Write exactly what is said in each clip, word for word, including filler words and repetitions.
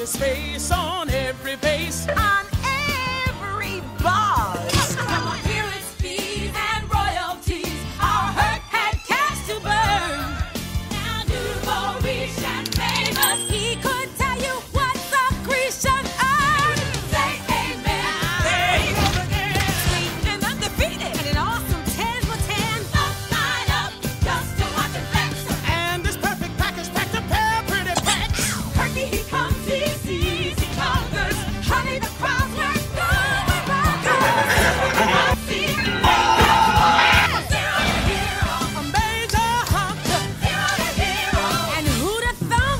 his face on every base. On every buzz. From appearance fees and royalties, our hurt had cash to burn. Now Duval rich and famous, he could tell you what Secretion earned. Say amen. Hey, again. Sweet and undefeated, and an awesome ten for ten. Up, line up, just to watch him flex. And this perfect pack is packed a pair of pretty packs. Turkey, he comes, he sees, he conquers. Honey, the crowds were going bonkers. See, zero to hero, A major hunter. zero to hero. And who'da thunk?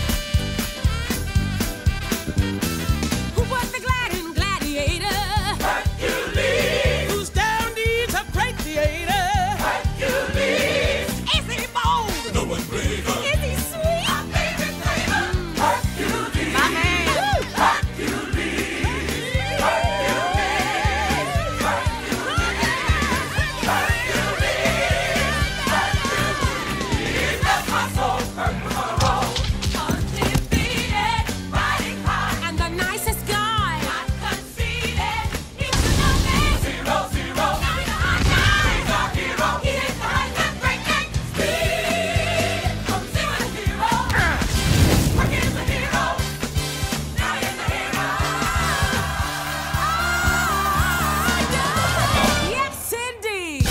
Who was the glad and gladiator? Hercules. Whose down deeds of great theater. Hercules. Is he bold? No one greater. Is he sweet? Our favorite flavor. Hercules. My man. Undefeated, riding high, and the nicest guy. Not conceited, he was no man. Zero, zero. Now he's a hot guy. He's our hero. He is the Heisman breakneck speed. From zero to hero. Rick is a hero. Now he's a hero. Yes, indeed.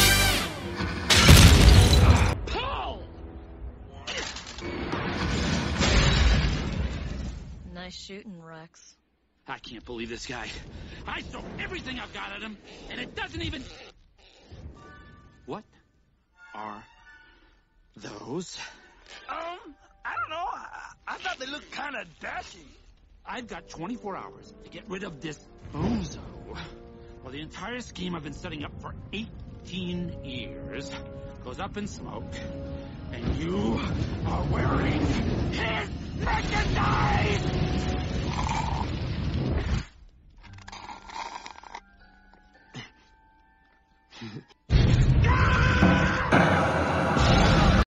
Nice shooting, Rex. I can't believe this guy. I throw everything I've got at him, and it doesn't even... What are those? Um, I don't know. I, I thought they looked kind of dashing. I've got twenty-four hours to get rid of this bozo. Well, the entire scheme I've been setting up for eighteen years goes up in smoke, and you are wearing his merchandise!